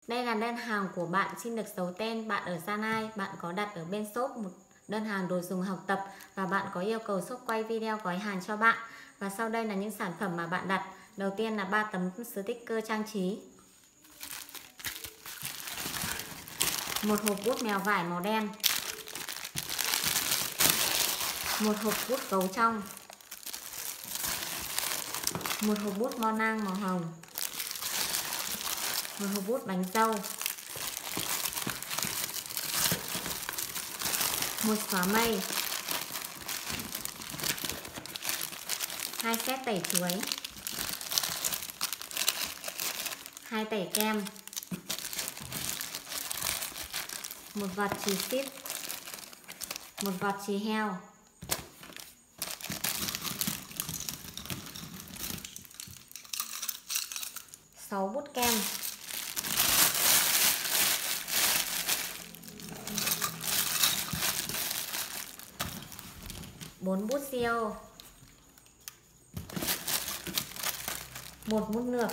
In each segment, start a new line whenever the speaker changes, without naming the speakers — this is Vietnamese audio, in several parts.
Đây là đơn hàng của bạn, xin được giấu tên. Bạn ở Gia Lai, bạn có đặt ở bên shop một đơn hàng đồ dùng học tập và bạn có yêu cầu shop quay video gói hàng cho bạn. Và sau đây là những sản phẩm mà bạn đặt. Đầu tiên là 3 tấm sticker trang trí, một hộp bút mèo vải màu đen, một hộp bút gấu trong, một hộp bút mo nang màu hồng, một hộp bút bánh dâu, một xóa mây, 2 set tẩy chuối, 2 tẩy kem, một vạt chì ship, một vạt chì heo, 6 bút kem, 4 bút siêu, 1 bút lược,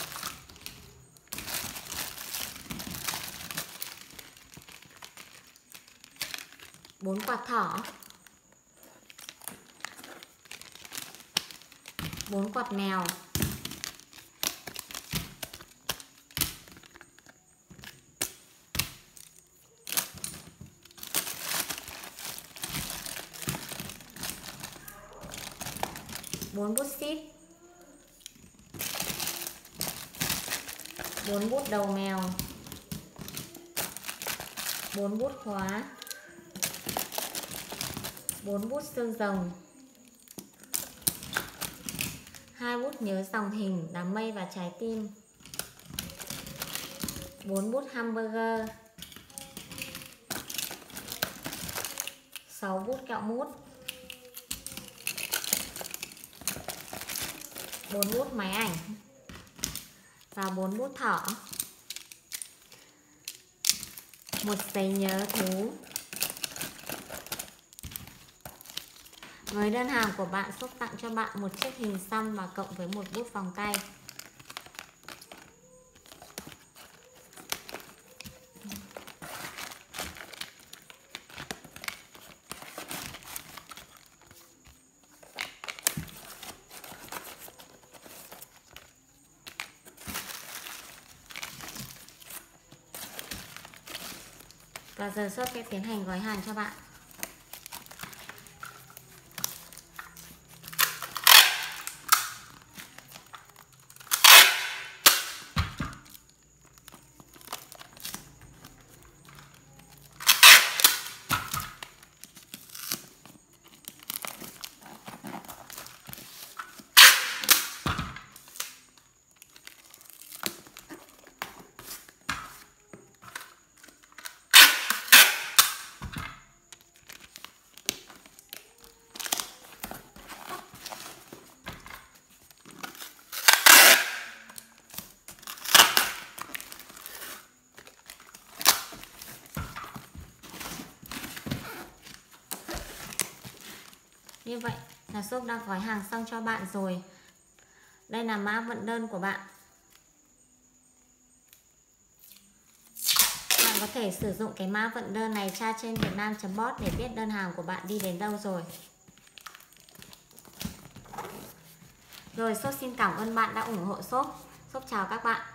4 quạt thỏ, 4 quạt mèo, 4 bút ship, 4 bút đầu mèo, 4 bút khóa, 4 bút xương rồng, 2 bút nhớ dòng hình đám mây và trái tim, 4 bút hamburger, 6 bút kẹo mút, 4 bút máy ảnh và 4 bút thỏ, một giấy nhớ thú. Với đơn hàng của bạn, shop tặng cho bạn một chiếc hình xăm và cộng với một bút vòng tay. Và giờ shop sẽ tiến hành gói hàng cho bạn. Như vậy là shop đã gói hàng xong cho bạn rồi. Đây là mã vận đơn của bạn. Bạn có thể sử dụng cái mã vận đơn này tra trên vietnam.bot để biết đơn hàng của bạn đi đến đâu rồi. Rồi, shop xin cảm ơn bạn đã ủng hộ shop. Shop chào các bạn.